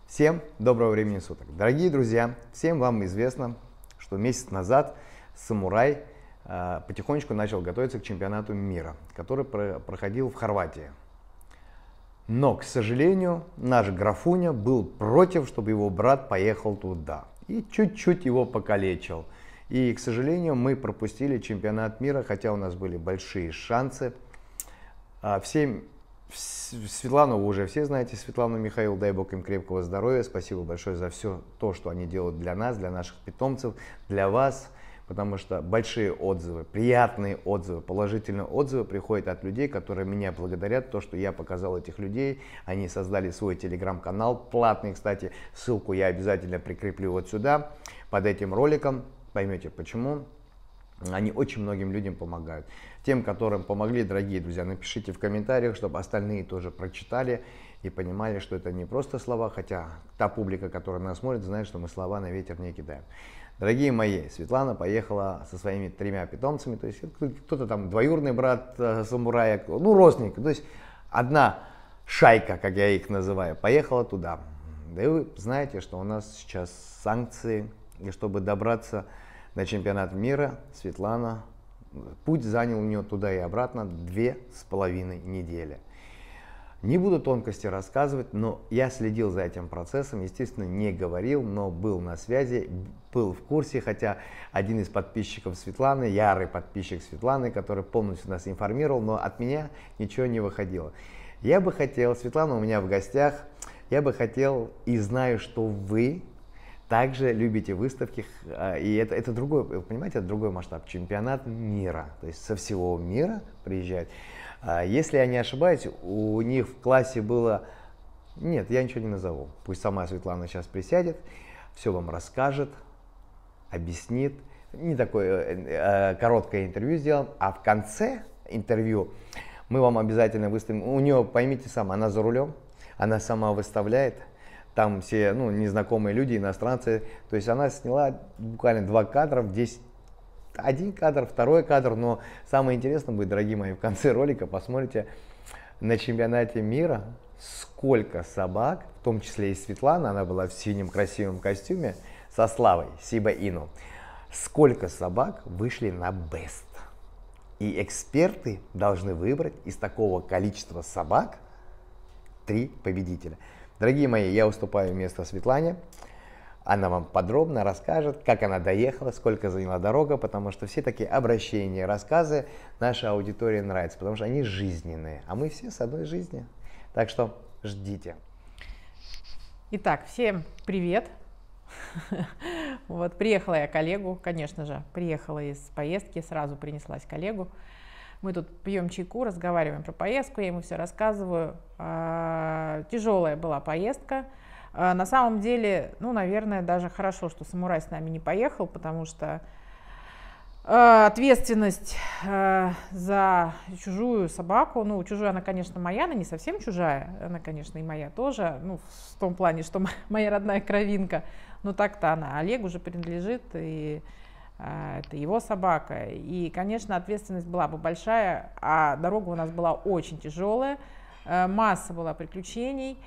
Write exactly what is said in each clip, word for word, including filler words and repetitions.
Всем доброго времени суток. Дорогие друзья, всем вам известно, что месяц назад «Самурай» э, потихонечку начал готовиться к чемпионату мира, который про проходил в Хорватии. Но, к сожалению, наш Графуня был против, чтобы его брат поехал туда. И чуть-чуть его покалечил. И, к сожалению, мы пропустили чемпионат мира, хотя у нас были большие шансы. Всем Светлану вы уже все знаете, Светлану, Михаил, дай Бог им крепкого здоровья. Спасибо большое за все то, что они делают для нас, для наших питомцев, для вас. Потому что большие отзывы, приятные отзывы, положительные отзывы приходят от людей, которые меня благодарят, то, что я показал этих людей. Они создали свой телеграм-канал, платный, кстати, ссылку я обязательно прикреплю вот сюда, под этим роликом. Поймете почему. Они очень многим людям помогают. Тем, которым помогли, дорогие друзья, напишите в комментариях, чтобы остальные тоже прочитали и понимали, что это не просто слова, хотя та публика, которая нас смотрит, знает, что мы слова на ветер не кидаем. Дорогие мои, Светлана поехала со своими тремя питомцами, то есть кто-то там двоюродный брат э, самурая, ну родственник, то есть одна шайка, как я их называю, поехала туда. Да и вы знаете, что у нас сейчас санкции, и чтобы добраться на чемпионат мира, Светлана, путь занял у нее туда и обратно две с половиной недели. Не буду тонкости рассказывать, но я следил за этим процессом, естественно, не говорил, но был на связи, был в курсе, хотя один из подписчиков Светланы, ярый подписчик Светланы, который полностью нас информировал, но от меня ничего не выходило. Я бы хотел, Светлана у меня в гостях, я бы хотел и знаю, что вы также любите выставки, и это, это другой, вы понимаете, это другой масштаб, чемпионат мира, то есть со всего мира приезжают. Если я не ошибаюсь, у них в классе было, нет, я ничего не назову, пусть сама Светлана сейчас присядет, все вам расскажет, объяснит, не такое э, короткое интервью сделаем, а в конце интервью мы вам обязательно выставим, у нее, поймите сама, она за рулем, она сама выставляет. Там все ну, незнакомые люди, иностранцы. То есть она сняла буквально два кадра в десять. Один кадр, второй кадр. Но самое интересное будет, дорогие мои, в конце ролика посмотрите на чемпионате мира, сколько собак, в том числе и Светлана, она была в синем красивом костюме со Славой, Сиба Ину. Сколько собак вышли на бест. И эксперты должны выбрать из такого количества собак три победителя. Дорогие мои, я уступаю место Светлане. Она вам подробно расскажет, как она доехала, сколько заняла дорога, потому что все такие обращения, рассказы нашей аудитории нравятся, потому что они жизненные, а мы все с одной жизни. Так что ждите. Итак, всем привет. Вот, приехала я к Олегу, конечно же, приехала из поездки, сразу принеслась к Олегу. Мы тут пьем чайку, разговариваем про поездку, я ему все рассказываю. Тяжелая была поездка. На самом деле, ну, наверное, даже хорошо, что Самурай с нами не поехал, потому что ответственность за чужую собаку, ну, чужую она, конечно, моя, она не совсем чужая, она, конечно, и моя тоже, ну, в том плане, что моя родная кровинка, но так-то она Олегу уже принадлежит, и это его собака. И, конечно, ответственность была бы большая, а дорога у нас была очень тяжелая, масса была приключений.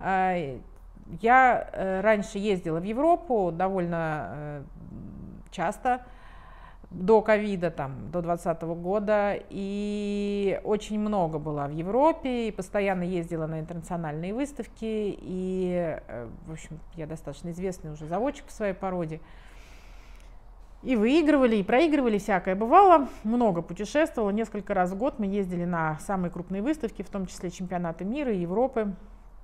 Я раньше ездила в Европу довольно часто, до ковида, там, до двадцатого года, и очень много была в Европе, и постоянно ездила на интернациональные выставки, и, в общем, я достаточно известный уже заводчик по своей породе. И выигрывали, и проигрывали, всякое бывало. Много путешествовала, несколько раз в год мы ездили на самые крупные выставки, в том числе чемпионаты мира и Европы.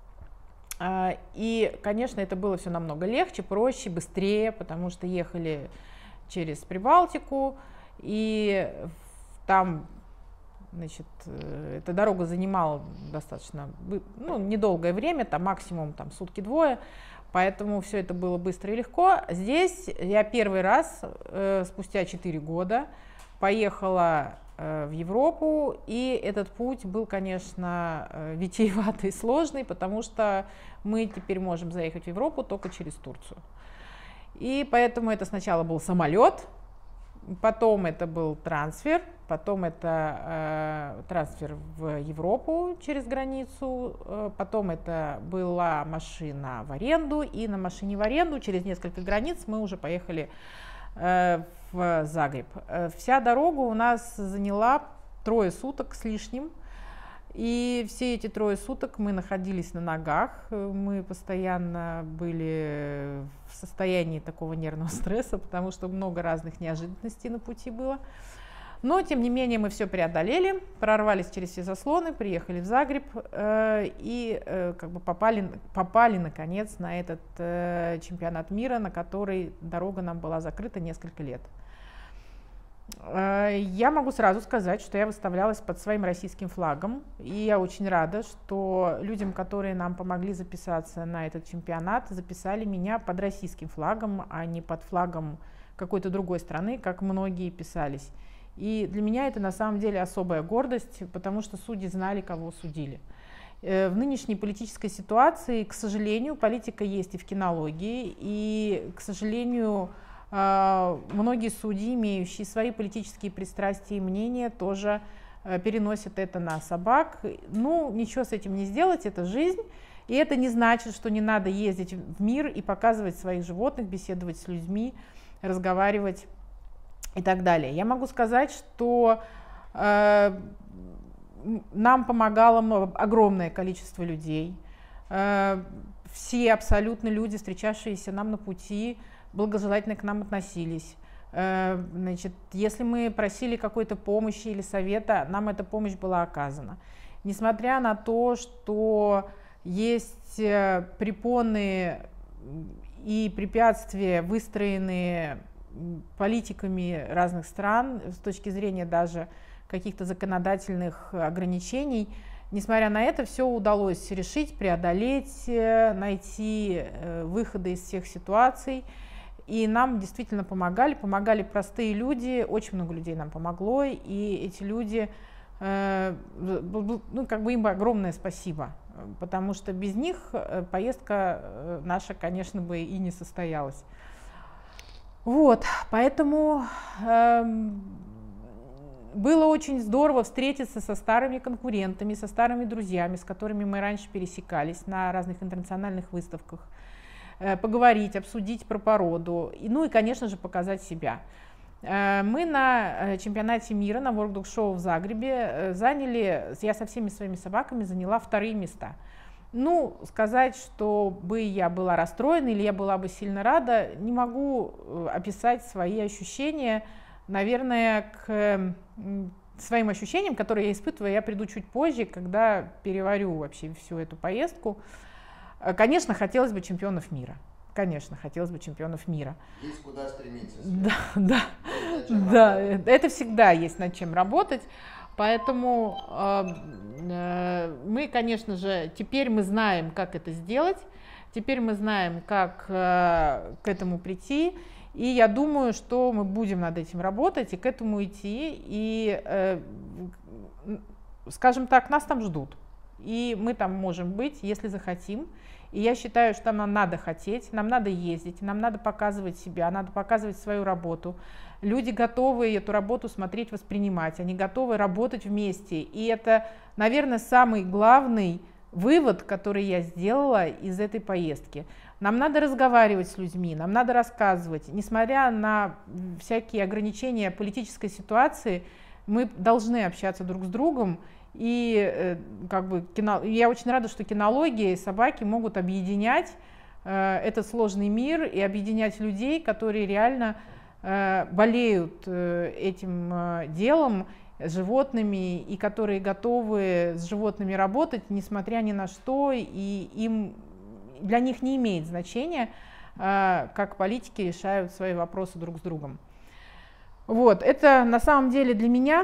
И, конечно, это было все намного легче, проще, быстрее, потому что ехали через Прибалтику, и там, значит, эта дорога занимала достаточно, ну, недолгое время, там максимум там, сутки-двое. Поэтому все это было быстро и легко. Здесь я первый раз, э, спустя четыре года, поехала э, в Европу, и этот путь был, конечно, э, витиеватый и сложный, потому что мы теперь можем заехать в Европу только через Турцию. И поэтому это сначала был самолет, потом это был трансфер, потом это э, трансфер в Европу через границу, э, потом это была машина в аренду, и на машине в аренду через несколько границ мы уже поехали э, в Загреб. Э, вся дорога у нас заняла трое суток с лишним. И все эти трое суток мы находились на ногах, мы постоянно были в состоянии такого нервного стресса, потому что много разных неожиданностей на пути было. Но, тем не менее, мы все преодолели, прорвались через все заслоны, приехали в Загреб э, и э, как бы попали, попали, наконец, на этот э, чемпионат мира, на который дорога нам была закрыта несколько лет. Я могу сразу сказать, что я выставлялась под своим российским флагом, и я очень рада, что людям, которые нам помогли записаться на этот чемпионат, записали меня под российским флагом, а не под флагом какой-то другой страны, как многие писались. И для меня это на самом деле особая гордость, потому что судьи знали, кого судили. В нынешней политической ситуации, к сожалению, политика есть и в кинологии, и, к сожалению, многие судьи, имеющие свои политические пристрастия и мнения, тоже переносят это на собак. Ну, ничего с этим не сделать, это жизнь. И это не значит, что не надо ездить в мир и показывать своих животных, беседовать с людьми, разговаривать и так далее. Я могу сказать, что э, нам помогало много, огромное количество людей. Э, все абсолютно люди, встречавшиеся нам на пути, благожелательно к нам относились. Значит, если мы просили какой-то помощи или совета, нам эта помощь была оказана. Несмотря на то, что есть препоны и препятствия, выстроенные политиками разных стран с точки зрения даже каких-то законодательных ограничений, несмотря на это, все удалось решить, преодолеть, найти выходы из всех ситуаций. И нам действительно помогали, помогали простые люди, очень много людей нам помогло, и эти люди, э, ну, как бы им огромное спасибо, потому что без них поездка наша, конечно, бы и не состоялась. Вот, поэтому э, было очень здорово встретиться со старыми конкурентами, со старыми друзьями, с которыми мы раньше пересекались на разных интернациональных выставках, поговорить, обсудить про породу, ну и, конечно же, показать себя. Мы на чемпионате мира, на World Dog Show в Загребе заняли, я со всеми своими собаками заняла вторые места. Ну, сказать, что бы я была расстроена или я была бы сильно рада, не могу описать свои ощущения. Наверное, к своим ощущениям, которые я испытываю, я приду чуть позже, когда переварю вообще всю эту поездку. Конечно, хотелось бы чемпионов мира. Конечно, хотелось бы чемпионов мира. Есть куда стремиться. Да, да, да. Это всегда есть над чем работать. Поэтому э, э, мы, конечно же, теперь мы знаем, как это сделать. Теперь мы знаем, как э, к этому прийти. И я думаю, что мы будем над этим работать и к этому идти. И, э, скажем так, нас там ждут. И мы там можем быть, если захотим. И я считаю, что нам надо хотеть, нам надо ездить, нам надо показывать себя, надо показывать свою работу. Люди готовы эту работу смотреть, воспринимать, они готовы работать вместе. И это, наверное, самый главный вывод, который я сделала из этой поездки. Нам надо разговаривать с людьми, нам надо рассказывать. Несмотря на всякие ограничения политической ситуации, мы должны общаться друг с другом. И как бы, кино, я очень рада, что кинология и собаки могут объединять э, этот сложный мир и объединять людей, которые реально э, болеют э, этим э, делом, животными, и которые готовы с животными работать, несмотря ни на что, и им, для них не имеет значения, э, как политики решают свои вопросы друг с другом. Вот, это на самом деле для меня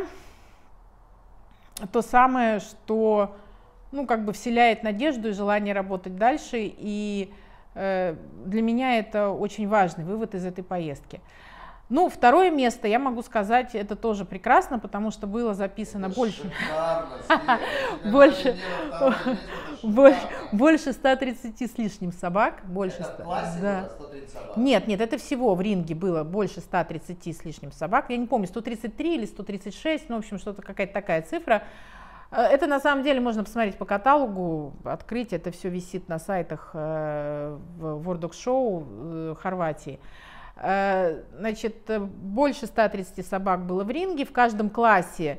то самое, что, ну, как бы вселяет надежду и желание работать дальше, и э, для меня это очень важный вывод из этой поездки. Ну, второе место, я могу сказать, это тоже прекрасно, потому что было записано это больше, шикарно, больше, больше, больше ста тридцати с лишним собак. Больше Это в ста, классе да. было сто тридцать собак? Нет, нет, это всего в ринге было больше ста тридцати с лишним собак. Я не помню, сто тридцать три или сто тридцать шесть, ну, в общем, что-то какая-то такая цифра. Это на самом деле можно посмотреть по каталогу, открыть, это все висит на сайтах в World Dog Show Хорватии. Значит, больше ста тридцати собак было в ринге, в каждом классе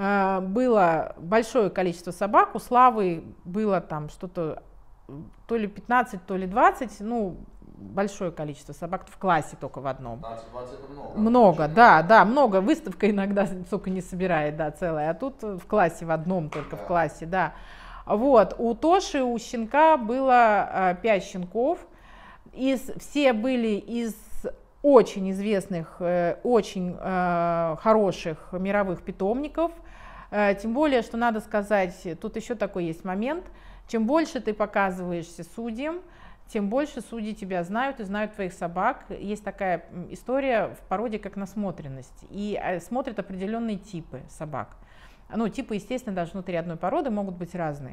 было большое количество собак, у Славы было там что-то то ли пятнадцать, то ли двадцать, ну, большое количество собак в классе только в одном. пятнадцать-двадцать это много. Много, да, да, много. Выставка иногда столько не собирает, да, целая, а тут в классе в одном только, да. В классе, да. Вот, у Тоши, у щенка было пять щенков, из, все были из очень известных, очень э, хороших мировых питомников, э, тем более, что надо сказать, тут еще такой есть момент, чем больше ты показываешься судьям, тем больше судьи тебя знают и знают твоих собак. Есть такая история в породе, как насмотренность, и смотрят определенные типы собак. Ну, типы, естественно, даже внутри одной породы могут быть разные.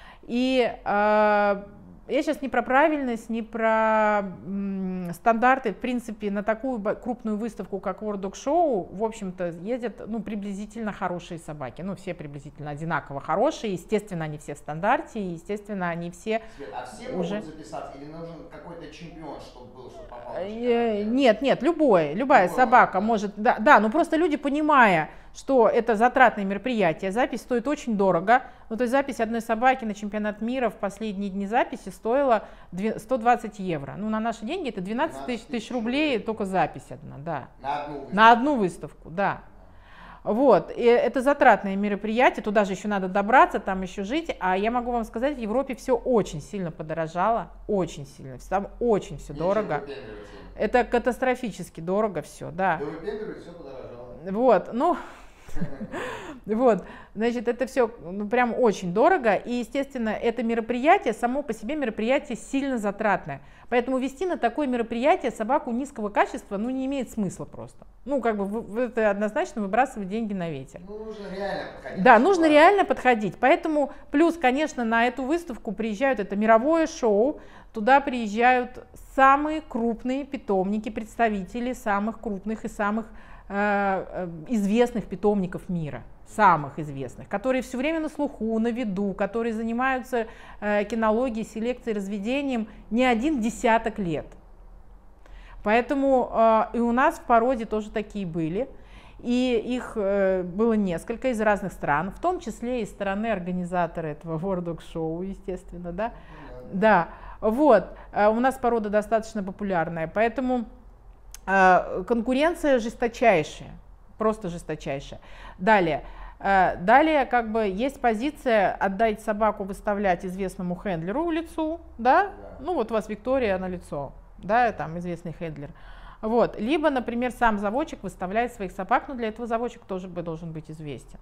И э, я сейчас не про правильность, не про м, стандарты. В принципе, на такую крупную выставку, как World Dog Show, в общем-то, ездят, ну, приблизительно хорошие собаки. Ну, все приблизительно одинаково хорошие. Естественно, они все в стандарте, и, естественно, они все Свет, а все уже... могут записаться или нужен какой-то чемпион, чтобы был, чтобы попал? Нет, нет, любой, любая любой собака да. может... Да, да, но просто люди, понимая, что это затратное мероприятие, запись стоит очень дорого. Ну, то есть запись одной собаки на чемпионат мира в последние дни записи стоила сто двадцать евро. Ну, на наши деньги это двенадцать тысяч рублей только запись одна, да. На одну выставку? На одну выставку, да. Вот, и это затратное мероприятие, туда же еще надо добраться, там еще жить, а я могу вам сказать, в Европе все очень сильно подорожало, очень сильно, там очень все дорого. Это катастрофически дорого все, да. Да выпендривать, все подорожало. Вот, ну... Вот, значит, это все ну, прям очень дорого, и, естественно, это мероприятие, само по себе мероприятие сильно затратное, поэтому вести на такое мероприятие собаку низкого качества, ну, не имеет смысла просто. Ну, как бы, это однозначно выбрасывать деньги на ветер. Ну, нужно реально подходить. Да, нужно реально подходить, поэтому, плюс, конечно, на эту выставку приезжают, это мировое шоу, туда приезжают самые крупные питомники, представители самых крупных и самых известных питомников мира, самых известных, которые все время на слуху, на виду, которые занимаются э, кинологией, селекцией, разведением не один десяток лет. Поэтому э, и у нас в породе тоже такие были, и их э, было несколько из разных стран, в том числе из стороны организатора этого World Dog Show, естественно, да, да, вот, э, у нас порода достаточно популярная, поэтому конкуренция жесточайшая, просто жесточайшая. Далее, далее как бы есть позиция отдать собаку выставлять известному хендлеру в лицо, да? Да. Ну вот у вас Виктория на лицо, да, там известный хендлер. Вот, либо, например, сам заводчик выставляет своих собак, но для этого заводчик тоже должен быть известен.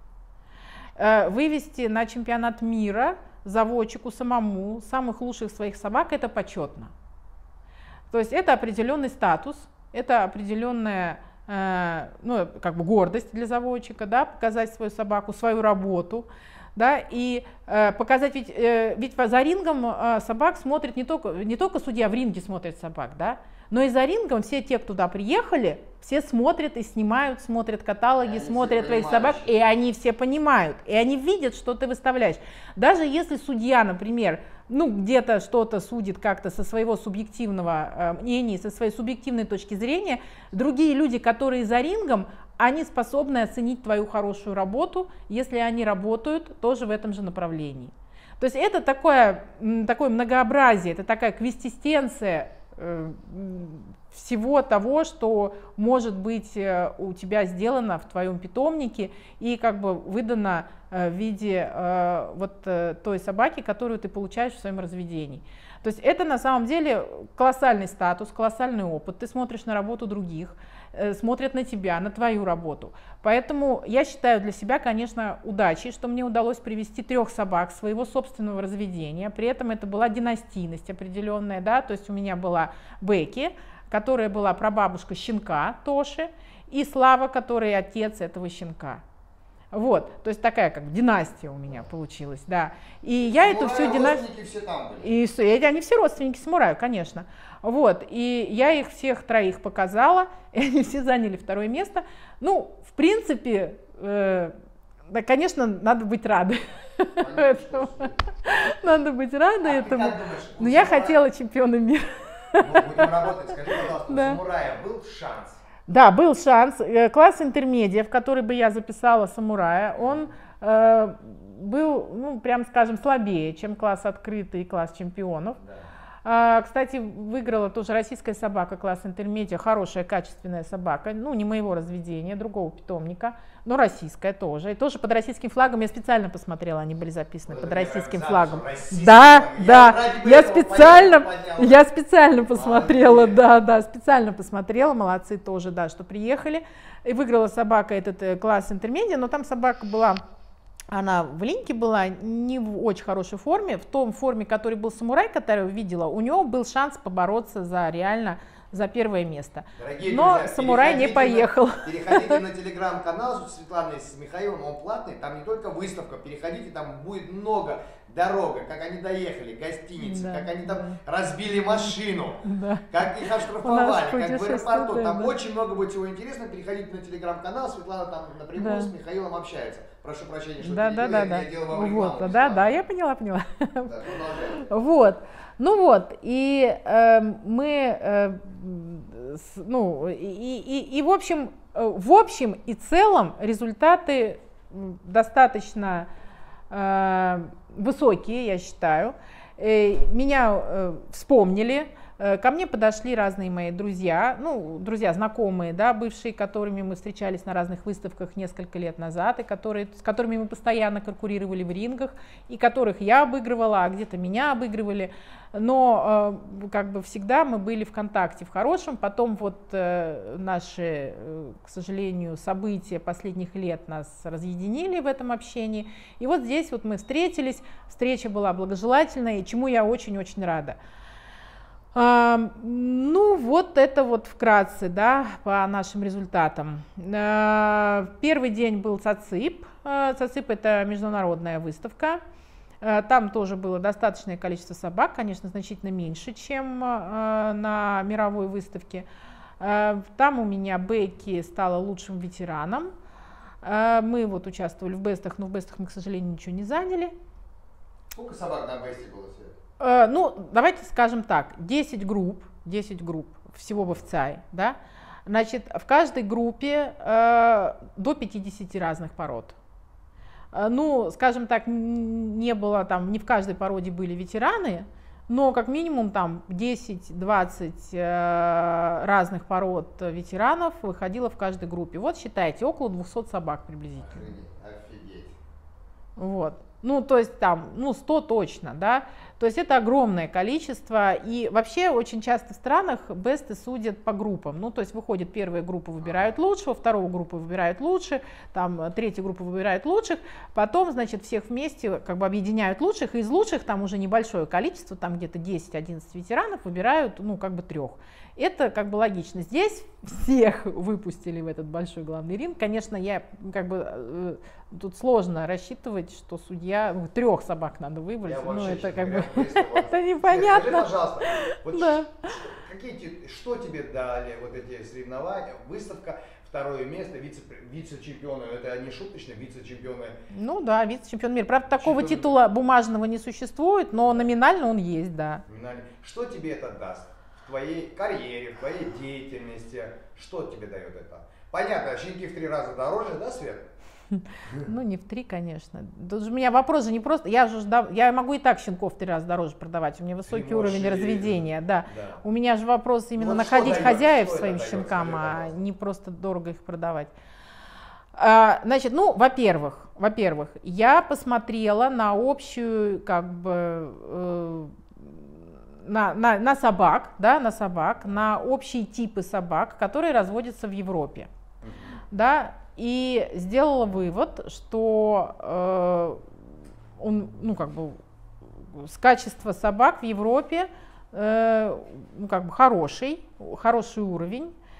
Вывести на чемпионат мира заводчику самому самых лучших своих собак — это почетно. То есть это определенный статус. Это определенная, э, ну, как бы гордость для заводчика, да, показать свою собаку, свою работу, да, и э, показать, ведь, э, ведь за рингом э, собак смотрит не только, не только судья в ринге смотрит собак, да, но и за рингом все те, кто туда приехали, все смотрят и снимают, смотрят каталоги, и смотрят твоих собак, и они все понимают, и они видят, что ты выставляешь. Даже если судья, например, ну, где-то что-то судит как-то со своего субъективного э, мнения, со своей субъективной точки зрения, другие люди, которые за рингом, они способны оценить твою хорошую работу, если они работают тоже в этом же направлении. То есть это такое, такое многообразие, это такая квинтэссенция э, всего того, что может быть у тебя сделано в твоем питомнике и как бы выдано в виде э, вот э, той собаки, которую ты получаешь в своем разведении. То есть это на самом деле колоссальный статус, колоссальный опыт. Ты смотришь на работу других, э, смотрят на тебя, на твою работу. Поэтому я считаю для себя, конечно, удачей, что мне удалось привести трех собак своего собственного разведения. При этом это была династийность определенная, да, то есть у меня была Бекки, которая была прабабушка щенка Тоши, и Слава, который отец этого щенка. Вот, то есть такая как династия у меня получилась, да. И я эту всю династию... все там были. И все, и они все родственники самурая, конечно. Вот, и я их всех троих показала, и они все заняли второе место. Ну, в принципе, э, да, конечно, надо быть радой. Надо быть радой этому. Но я хотела чемпиона мира. Будем работать. Скажи, пожалуйста, у самурая был шанс? Да, был шанс. Класс интермедиа, в который бы я записала самурая, он э, был, ну, прям скажем, слабее, чем класс открытый и класс чемпионов. Да. А, кстати, выиграла тоже российская собака, класс интермедиа, хорошая, качественная собака, ну, не моего разведения, другого питомника, но российская тоже. И тоже под российским флагом, я специально посмотрела, они были записаны под российским флагом. Да, да, я специально, я специально посмотрела, да, да, специально посмотрела, молодцы тоже, да, что приехали. И выиграла собака этот класс интермедиа, но там собака была... Она в линьке была не в очень хорошей форме, в том форме, который был самурай, который я видела, у него был шанс побороться за реально за первое место. Дорогие Но друзья, самурай не поехал. На, переходите на телеграм-канал Светланы с Михаилом, он платный, там не только выставка, переходите, там будет много. Дорога, как они доехали, гостиницы, да, как они там да. разбили машину, да. как их оштрафовали, как в аэропорту. Там да. очень много будет всего интересного. Переходите на телеграм-канал, Светлана там напрямую да. с Михаилом общается. Прошу прощения, что да, да, да, я, да. я делала вам вот, рекламу. Да, да, я поняла, поняла. Да, вот, ну вот, и э, мы, э, с, ну, и, и, и в общем, в общем и целом результаты достаточно э, высокие, я считаю. Меня э, вспомнили, э, ко мне подошли разные мои друзья, ну, друзья знакомые, да, бывшие, которыми мы встречались на разных выставках несколько лет назад, и которые, с которыми мы постоянно конкурировали в рингах, и которых я обыгрывала, а где-то меня обыгрывали. Но э, как бы всегда мы были в контакте, в хорошем. Потом вот э, наши, э, к сожалению, события последних лет нас разъединили в этом общении. И вот здесь вот мы встретились, встреча была благожелательная, и чему я очень-очень рада. А, ну вот это вот вкратце, да, по нашим результатам. А, первый день был ЦАЦИП. А, ЦАЦИП — это международная выставка. Там тоже было достаточное количество собак, конечно, значительно меньше, чем э, на мировой выставке. Э, там у меня Бекки стала лучшим ветераном. Э, мы вот участвовали в бестах, но в бестах мы, к сожалению, ничего не заняли. Сколько собак на бесте было, Свет? Э, ну, давайте скажем так, десять групп, десять групп всего в ФЦАИ, да? Значит, в каждой группе э, до пятидесяти разных пород. Ну, скажем так, не было там, не в каждой породе были ветераны, но как минимум там десять-двадцать э, разных пород ветеранов выходило в каждой группе. Вот считайте, около двухсот собак приблизительно. Офигеть. Вот. Ну, то есть там, ну, сто точно, да. То есть это огромное количество. И вообще очень часто в странах бесты судят по группам. Ну, то есть выходит первая группа, выбирают лучшего, вторая группа выбирают лучше, там третья группа выбирает лучших. Потом, значит, всех вместе как бы объединяют лучших. И из лучших там уже небольшое количество, там где-то десять-одиннадцать ветеранов выбирают, ну, как бы трех. Это как бы логично. Здесь всех выпустили в этот большой главный ринг. Конечно, я как бы э, тут сложно рассчитывать, что судья, ну, трех собак надо выбрать. Я ну, это как бы быстро, вот. это непонятно. Скажи, пожалуйста, вот да. какие, что тебе дали вот эти соревнования, выставка, второе место, вице, вице-чемпионы, это не шуточно, вице-чемпионы? Ну да, вице-чемпион мира. Правда, такого Чемпион... титула бумажного не существует, но номинально он есть, да. Номинально. Что тебе это даст? В твоей карьере, в твоей деятельности, что тебе дает это? Понятно, щенки в три раза дороже, да, Свет? Ну, не в три, конечно. Тут же у меня вопрос же не просто, я же я могу и так щенков в три раза дороже продавать, у меня высокий уровень разведения, да. да. У меня же вопрос именно вот находить хозяев своим щенкам, а не просто дорого их продавать. А, значит, ну, во-первых, во-первых, я посмотрела на общую, как бы, э, На, на, на собак, да, на собак, на общие типы собак, которые разводятся в Европе, да, и сделала вывод, что э, он, ну, как бы, с качества собак в Европе, э, ну, как бы, хороший, хороший уровень.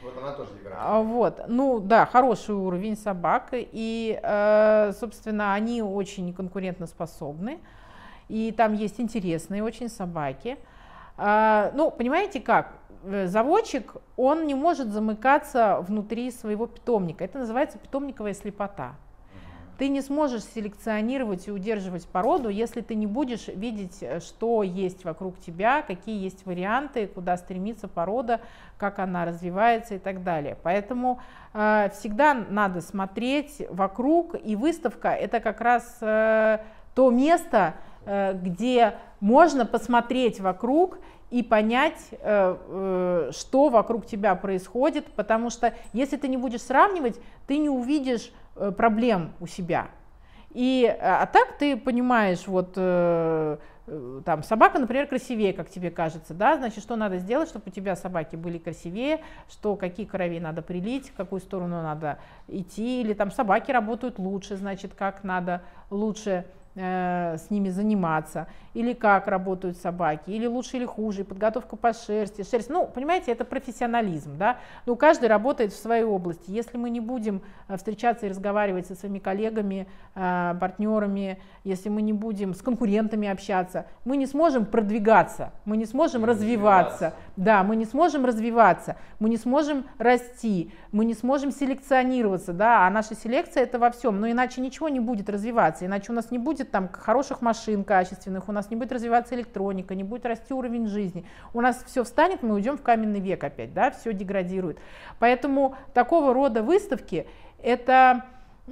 Вот она тоже деградирует. Вот, ну да, хороший уровень собак, и, э, собственно, они очень конкурентоспособны, и там есть интересные очень собаки. Э, ну, понимаете как, заводчик, он не может замыкаться внутри своего питомника, это называется питомниковая слепота. Ты не сможешь селекционировать и удерживать породу, если ты не будешь видеть, что есть вокруг тебя, какие есть варианты, куда стремится порода, как она развивается и так далее. Поэтому э, всегда надо смотреть вокруг, и выставка — это как раз э, то место, э, где можно посмотреть вокруг и понять, э, э, что вокруг тебя происходит, потому что если ты не будешь сравнивать, ты не увидишь проблем у себя. И, а так ты понимаешь, вот э, там собака, например, красивее, как тебе кажется, да, значит, что надо сделать, чтобы у тебя собаки были красивее, что какие крови надо прилить, в какую сторону надо идти, или там собаки работают лучше, значит, как надо лучше э, с ними заниматься, или как работают собаки, или лучше, или хуже, подготовка по шерсти, шерсть, ну, понимаете, это профессионализм, да, ну, каждый работает в своей области. Если мы не будем встречаться и разговаривать со своими коллегами, э, партнерами, если мы не будем с конкурентами общаться, мы не сможем продвигаться, мы не сможем развиваться, развиваться. Да, мы не сможем развиваться, мы не сможем расти, мы не сможем селекционироваться, да, а наша селекция — это во всем, но иначе ничего не будет развиваться, иначе у нас не будет там хороших машин качественных, у нас не будет развиваться электроника, не будет расти уровень жизни, у нас все встанет, мы уйдем в каменный век опять, да, все деградирует. Поэтому такого рода выставки — это,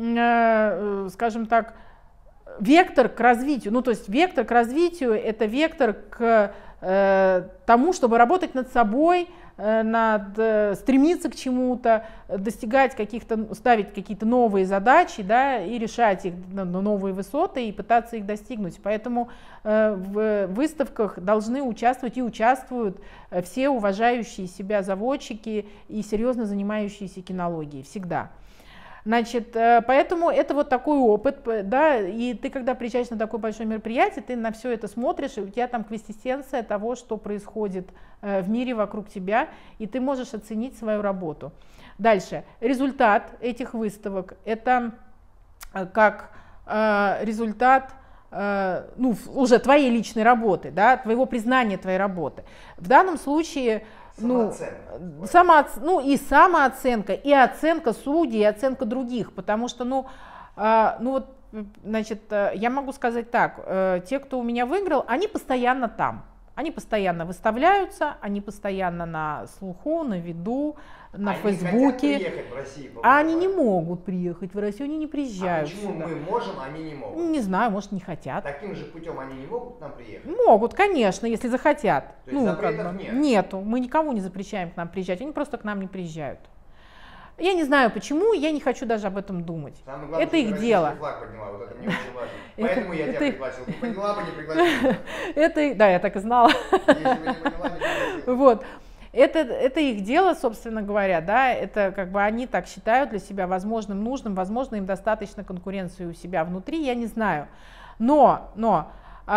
э, скажем так, вектор к развитию, ну то есть вектор к развитию — это вектор к э, тому, чтобы работать над собой, э, над, э, стремиться к чему-то, достигать каких-то, ставить какие-то новые задачи, да, и решать их на новые высоты и пытаться их достигнуть. Поэтому э, в выставках должны участвовать и участвуют все уважающие себя заводчики и серьезно занимающиеся кинологией всегда. Значит, поэтому это вот такой опыт, да, и ты, когда приезжаешь на такое большое мероприятие, ты на все это смотришь, и у тебя там квинтэссенция того, что происходит в мире вокруг тебя, и ты можешь оценить свою работу. Дальше, результат этих выставок — это как результат, ну, уже твоей личной работы, да, твоего признания твоей работы. В данном случае Ну, само, ну и самооценка, и оценка судей, и оценка других, потому что, ну, э, ну вот, значит, я могу сказать так, э, те, кто у меня выиграл, они постоянно там, они постоянно выставляются, они постоянно на слуху, на виду, на они Фейсбуке. Они приехать в Россию, а они не могут приехать в Россию, они не приезжают. А почему сюда? Мы можем, а они не могут? Не знаю, может, не хотят. Таким же путем они не могут к нам приехать? Могут, конечно, если захотят. То есть ну, запретов как бы, нет? Нету, мы никого не запрещаем к нам приезжать, они просто к нам не приезжают. Я не знаю почему, я не хочу даже об этом думать. Самое главное, это их дело. Флаг подняла, вот это мне очень важно. Поэтому я тебя пригласил. Не подняла бы, не пригласила. Это, да, я так и знала. Если бы не поняла, не пригласила. Вот. Это, это их дело, собственно говоря, да, это как бы они так считают для себя возможным, нужным, возможно, им достаточно конкуренции у себя внутри, я не знаю. Но, но,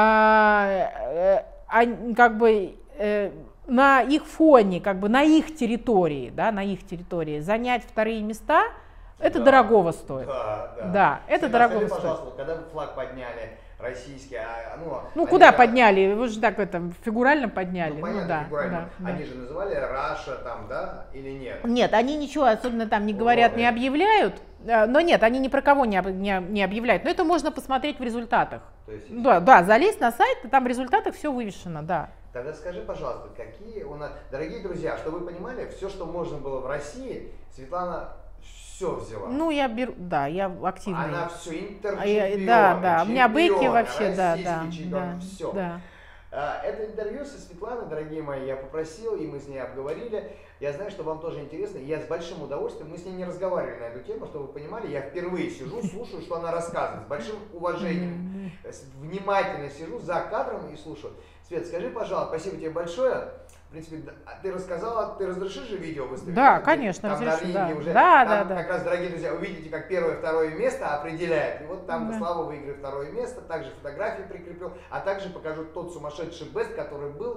а, а, как бы э, на их фоне, как бы на их территории, да, на их территории занять вторые места, это да, дорогого стоит. Да, да. Да, это Всегда дорогого скажи, стоит. Пожалуйста, когда вы флаг подняли, российский, а, ну, ну они, куда да, подняли? Вы же так это фигурально подняли. Ну, понятно, ну, да, фигурально. Да, Они да. же называли Раша там, да, или нет? Нет, они ничего особенно там не говорят, не объявляют. Но нет, они ни про кого не, не, не объявляют. Но это можно посмотреть в результатах. То есть, да, да, залезть на сайт, и там в результатах все вывешено, да. Тогда скажи, пожалуйста, какие у нас... Дорогие друзья, чтобы вы понимали, все, что можно было в России, Светлана все взяла. Ну, я беру, да, я активная. Она все, интерчемпион, а я, Да, да, у меня бэки вообще, да, да, чемпион, да, все. да. Это интервью со Светланой, дорогие мои, я попросил, и мы с ней обговорили. Я знаю, что вам тоже интересно, и я с большим удовольствием, мы с ней не разговаривали на эту тему, чтобы вы понимали, я впервые сижу, слушаю, что она рассказывает, с большим уважением, внимательно сижу за кадром и слушаю. Свет, скажи, пожалуйста, спасибо тебе большое. В принципе, ты рассказала, ты разрешишь же видео выставить? Да, конечно, там разрешу, да. Уже, да, там да, как да. раз, дорогие друзья, увидите, как первое, второе место определяет. И вот там да. Слава выиграет второе место, также фотографии прикреплю, а также покажу тот сумасшедший бест, который был.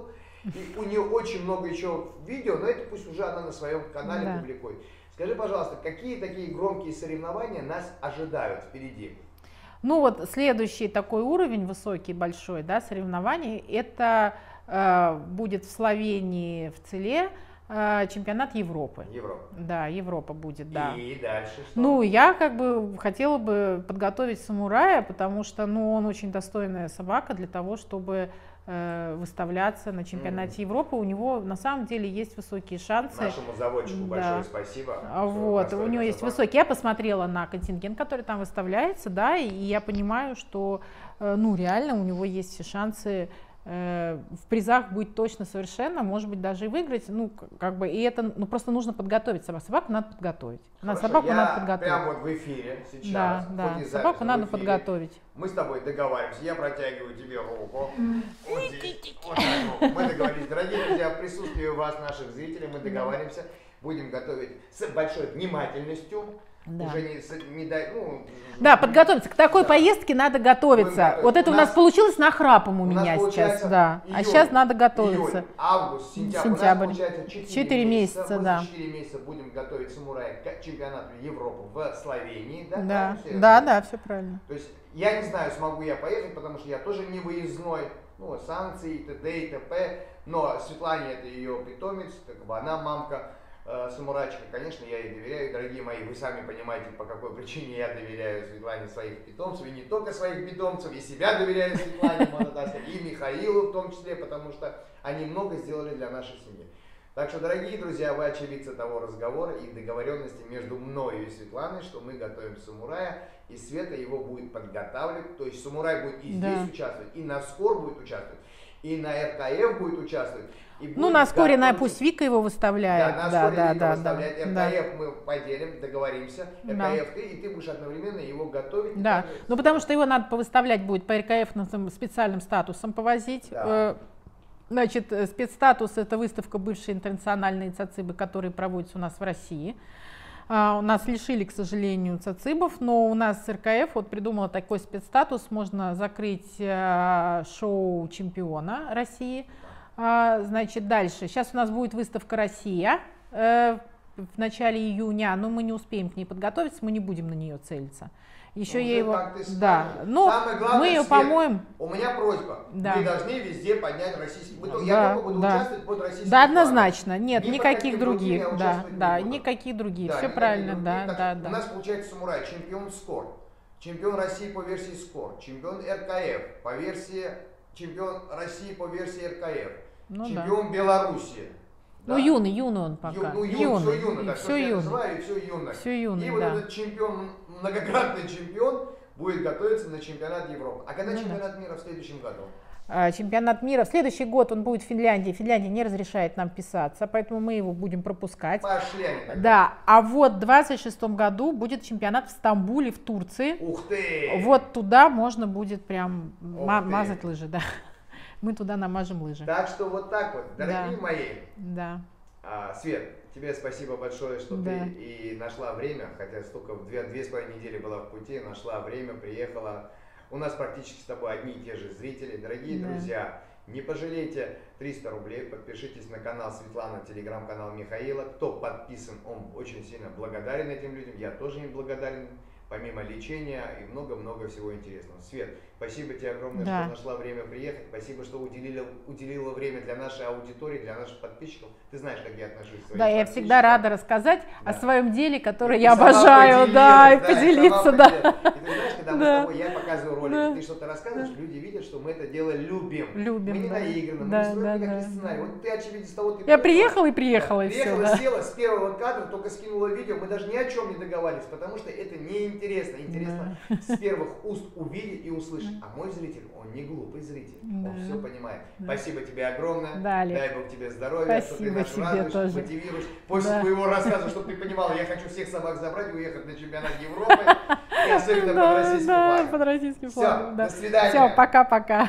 И у нее очень много еще видео, но это пусть уже она на своем канале да. публикует. Скажи, пожалуйста, какие такие громкие соревнования нас ожидают впереди? Ну вот следующий такой уровень, высокий, большой, да, соревнований, это э, будет в Словении, в Целе, э, чемпионат Европы. Европа. Да, Европа будет, да. И дальше что? Ну, я как бы хотела бы подготовить самурая, потому что, ну, он очень достойная собака для того, чтобы э, выставляться на чемпионате mm. Европы. У него на самом деле есть высокие шансы. Нашему заводчику да. большое спасибо. Вот, у него есть высокие. Я посмотрела на контингент, который там выставляется, да, и я понимаю, что, э, ну, реально у него есть все шансы э, в призах быть точно совершенно, может быть, даже и выиграть. Ну, как бы, и это, ну, просто нужно подготовить собаку. Собаку надо подготовить. Хорошо, собаку я надо подготовить. Прямо вот в эфире сейчас. Да, да. Собаку надо эфире, подготовить. Мы с тобой договариваемся. Я протягиваю тебе руку. Вот здесь. Вот так вот. Мы договорились. Дорогие друзья, в присутствии вас, наших зрителей, мы договариваемся. Будем готовить с большой внимательностью. Да. Уже не, не дай, ну, да, подготовиться. К такой да. поездке надо готовиться. Вот это у нас, у нас получилось нахрапом у, у меня сейчас. Да. Июнь, а сейчас надо готовиться. Июнь, август, сентябрь. сентябрь. У нас получается четыре месяца. Мы да. за четыре месяца будем готовить самурая к чемпионату Европы в Словении. Да, да, да, да, все правильно. То есть я не знаю, смогу я поехать, потому что я тоже не выездной. Ну, санкции, т.д. и т.п. Но Светлане это ее питомец, как бы она мамка. Самурайчика, конечно, я ей доверяю, дорогие мои, вы сами понимаете, по какой причине я доверяю Светлане своих питомцев, и не только своих питомцев, и себя доверяю Светлане, и Михаилу в том числе, потому что они много сделали для нашей семьи. Так что, дорогие друзья, вы очевидцы того разговора и договоренности между мною и Светланой, что мы готовим самурая, и Света его будет подготавливать, то есть самурай будет и да. здесь участвовать, и на скор будет участвовать, и на эр ка эф будет участвовать. Ну, на скоре на пусть Вика его выставляет. Да, на да, скоре да, Вика да, выставляет. да, эр ка эф да. мы поделим, договоримся. эр ка эф да. ты, и ты будешь одновременно его готовить. Да, ну потому что его надо повыставлять будет по эр ка эф специальным статусом повозить. Да. Значит, спецстатус — это выставка бывшие интернациональные цацибы, которые проводятся у нас в России. Uh, у нас лишили, к сожалению, цацибов, но у нас эр ка эф вот придумала такой спецстатус, можно закрыть uh, шоу чемпиона России. Uh, значит, дальше. Сейчас у нас будет выставка «Россия» uh, в начале июня, но мы не успеем к ней подготовиться, мы не будем на нее целиться. Еще я его, да, ну мы ее помоем. У меня просьба, да. мы должны везде поднять российский, да. я да, только буду да. участвовать под российским Да, однозначно, нет, Ни никаких других, другим да, да, никаких других, да, все правильно, да, так, да, у да. У нас получается самурай, чемпион скор, чемпион России по версии скор, чемпион эр ка эф по версии, чемпион России по версии эр ка эф, ну, чемпион да. Белоруссии. Да? Ну, юный, юный он пока. Ю, ну, ю, юный, все юный, так все что юный. я называю, все юный. Все юный, и да. вот этот чемпион, многократный чемпион, будет готовиться на чемпионат Европы. А когда ну, чемпионат да. мира в следующем году? А, чемпионат мира в следующий год он будет в Финляндии. Финляндия не разрешает нам писаться, поэтому мы его будем пропускать. Пошли они тогда. Да, а вот в двадцать шестом году будет чемпионат в Стамбуле, в Турции. Ух ты! Вот туда можно будет прям ма- мазать лыжи, да. Мы туда намажем лыжи. Так что вот так вот, дорогие да. мои. Да. А, Свет, тебе спасибо большое, что да. ты и нашла время, хотя столько, две, две с половиной недели была в пути, нашла время, приехала. У нас практически с тобой одни и те же зрители. Дорогие да. друзья, не пожалейте триста рублей, подпишитесь на канал Светланы, телеграм-канал Михаила. Кто подписан, он очень сильно благодарен этим людям, я тоже им благодарен. Помимо лечения и много-много всего интересного. Свет, спасибо тебе огромное, да. что нашла время приехать. Спасибо, что уделила, уделила время для нашей аудитории, для наших подписчиков. Ты знаешь, как я отношусь к своим Да, я всегда рада рассказать да. о своем деле, которое и я обожаю, да, и да, поделиться, и да. И ты знаешь, когда мы да. с тобой, я показываю ролики, да. ты что-то рассказываешь, да. люди видят, что мы это дело любим. Любим, мы не да. наигранно, да, мы не строим да, никакие да. сценарии. Вот ты, очевидно, с того, ты Я приехала и приехала, да. и приехала, все, да. села с первого кадра, только скинула видео, мы даже ни о чем не договаривались, потому что это неинтересно. Интересно да. с первых уст увидеть и услышать. А мой зритель, он не глупый зритель, да. он все понимает. Да. Спасибо тебе огромное. Да, дай Бог тебе здоровья, спасибо, что ты нас тебе радуешь, тоже. мотивируешь. После да. твоего рассказа, чтобы ты понимала, я хочу всех собак забрать и уехать на чемпионат Европы. И особенно да, под российским да, флагом. под российским флагом. Все, да. до свидания. Все, пока-пока.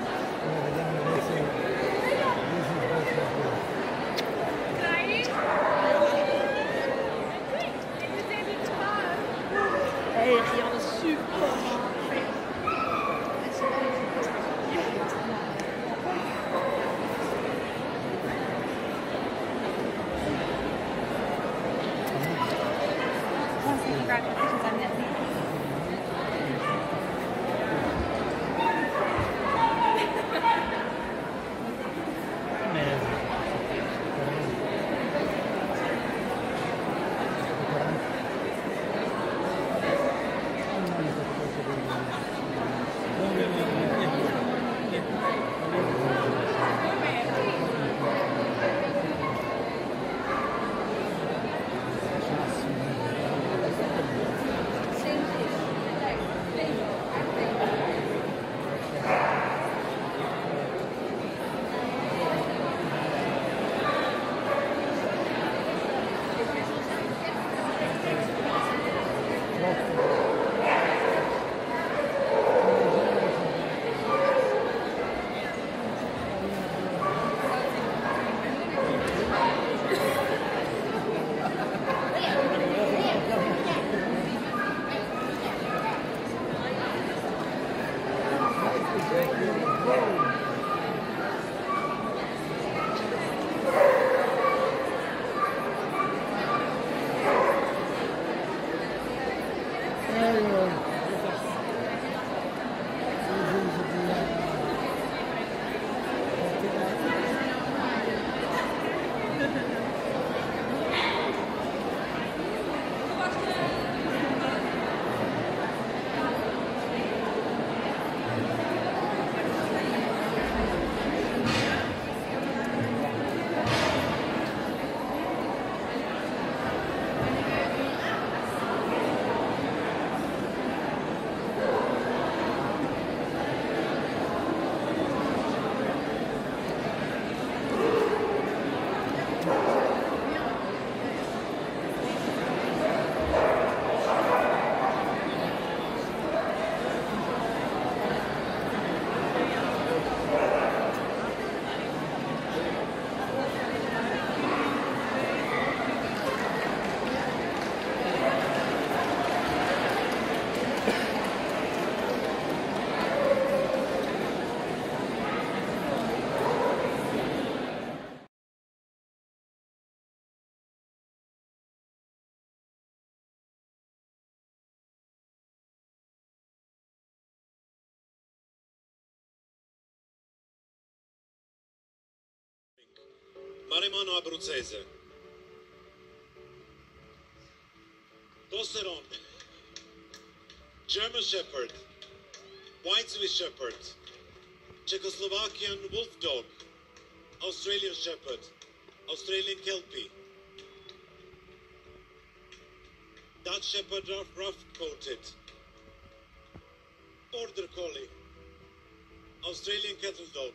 Aí. Congratulations on this. Maremano abruzzese. Tosseron. German Shepherd. White Swiss Shepherd. Czechoslovakian Wolf Dog. Australian Shepherd. Australian Kelpie. Dutch Shepherd rough, rough coated. Border Collie. Australian Cattle Dog.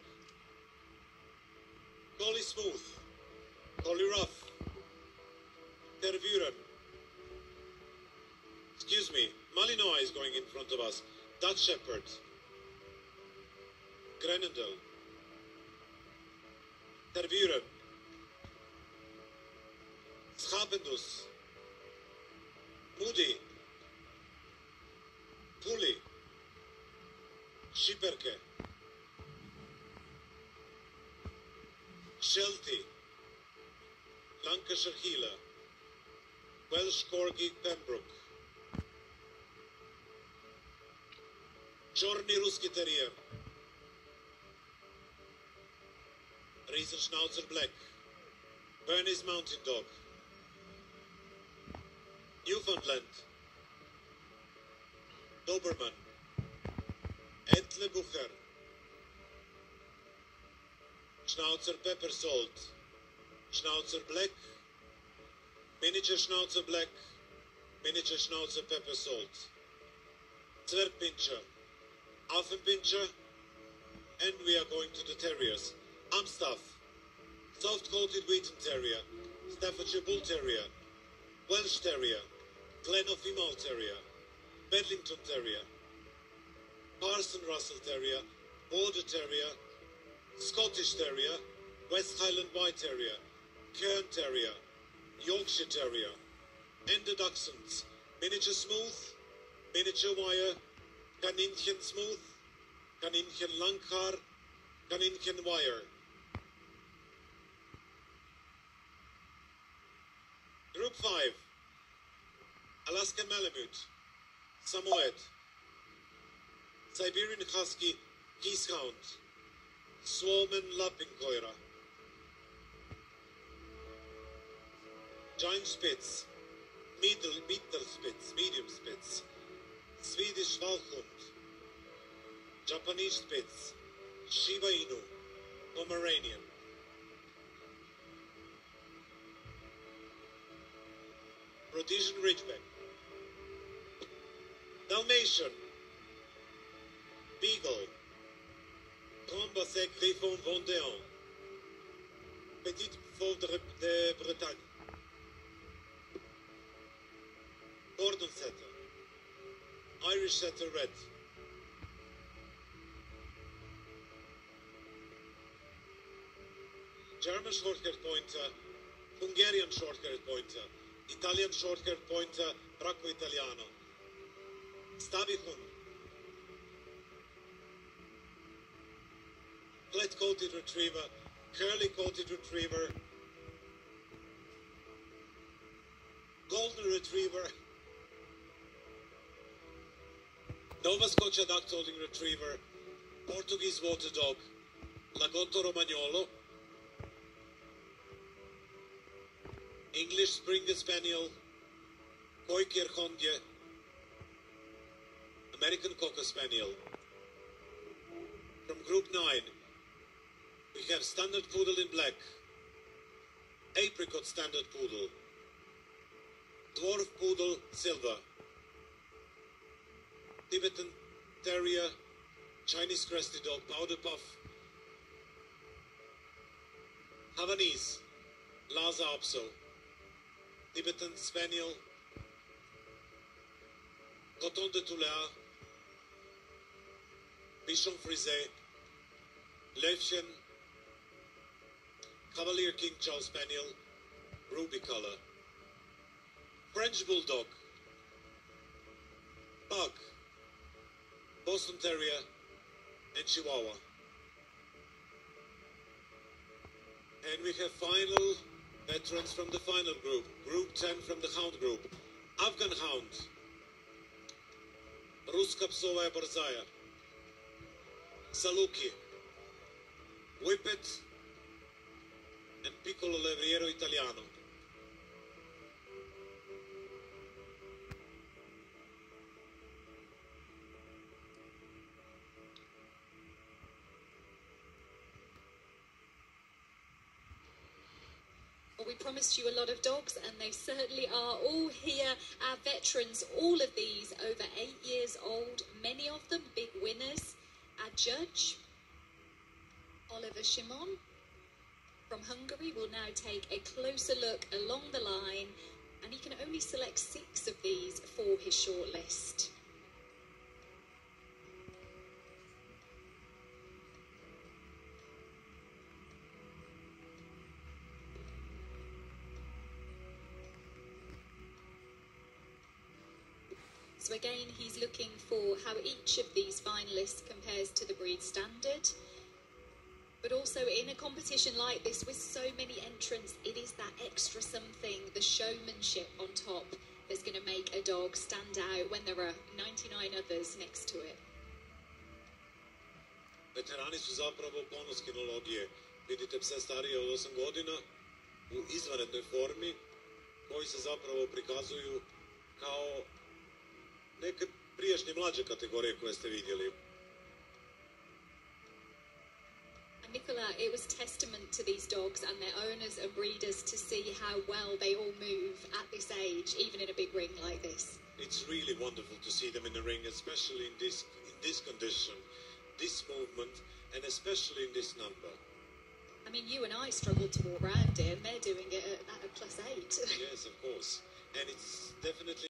Collie Smooth. Collie Rough. Tervuren. Excuse me, Malinois is going in front of us. Dutch Shepherd. Grenendel. Tervuren. Schabendus. Moody. Puli. Schipperke. Sheltie. Lancashire Heeler. Welsh Corgi Pembroke. Czorny Ruski Terrier. Riesenschnauzer Black. Bernese Mountain Dog. Newfoundland. Doberman. Etle Bucher. Schnauzer Pepper Salt. Schnauzer Black. Miniature Schnauzer Black. Miniature Schnauzer Pepper Salt. Zwergpinscher. Affenpinscher. And we are going to the terriers. Amstaff. Soft-coated Wheaten Terrier. Staffordshire Bull Terrier. Welsh Terrier. Glenoffi Mole Terrier. Bedlington Terrier. Parson Russell Terrier. Border Terrier. Scottish Terrier. West Highland White Terrier. Cairn Terrier. Yorkshire Terrier. And the Dachshunds. Miniature Smooth. Miniature Wire. Kaninchen Smooth. Kaninchen Langhaar. Kaninchen Wire. Group five. Alaskan Malamute, Samoyed, Siberian Husky, Geesehound, Suomen Lappinkoira, Giant Spitz, Middle, Middle Spitz, Medium Spitz, Swedish Valhund, Japanese Spitz, Shiba Inu, Pomeranian, Rhodesian Ridgeback, Dalmatian, Beagle, Grand Basset Griffon Vendéen, Petite Fauve de, de Bretagne, Gordon Setter, Irish Setter Red, German Short-Haired Pointer, Hungarian Short-Haired Pointer, Italian Short-Haired Pointer, Bracco Italiano, Stabihund, Flat-Coated Retriever, Curly-Coated Retriever, Golden Retriever, Nova Scotia Duck-Holding Retriever, Portuguese Water Dog, Lagotto Romagnolo, English Springer Spaniel, Koi Kirchhondje, American Cocker Spaniel. From Group nine, we have Standard Poodle in black, Apricot Standard Poodle, Dwarf Poodle Silver, Tibetan Terrier, Chinese Crested Dog, Powder Puff, Havanese, Lhasa Apso, Tibetan Spaniel, Coton de Toulon, Bichon Frisé, Löfchen, Cavalier King Charles Spaniel, Ruby Color, French Bulldog, Pug, Boston Terrier, and Chihuahua. And we have final veterans from the final group, Group ten from the Hound group, Afghan Hound, Ruska Psovaya Borzaya, Saluki, Whippet, and Piccolo Levriero Italiano. Well, we promised you a lot of dogs, and they certainly are all here. Our veterans, all of these over eight years old, many of them big winners. Our judge, Oliver Shimon, from Hungary, will now take a closer look along the line, and he can only select six of these for his shortlist. So again, he's looking for how each of these finalists compares to the breed standard. But also in a competition like this, with so many entrants, it is that extra something, the showmanship on top, that's going to make a dog stand out when there are ninety-nine others next to it. Veterani su zapravo ponos kinologije. Vidite pse starije od osam godina u izvanrednoj formi, koji se zapravo prikazuju kao neke prijašnje mlađe kategorije koje ste vidjeli. Nicola, it was testament to these dogs and their owners and breeders to see how well they all move at this age, even in a big ring like this. It's really wonderful to see them in the ring, especially in this in this condition, this movement, and especially in this number. I mean, you and I struggled to walk around it, and they're doing it at, at a plus eight. Yes, of course. And it's definitely